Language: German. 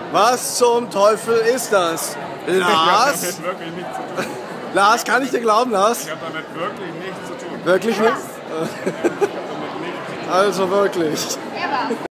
Was zum Teufel ist das? Ich habe Lars? damit wirklich nichts zu tun. Lars, kann ich dir glauben, Lars? Ich habe damit wirklich nichts zu tun. Wirklich nicht? Ich habe damit nichts zu tun. Also wirklich.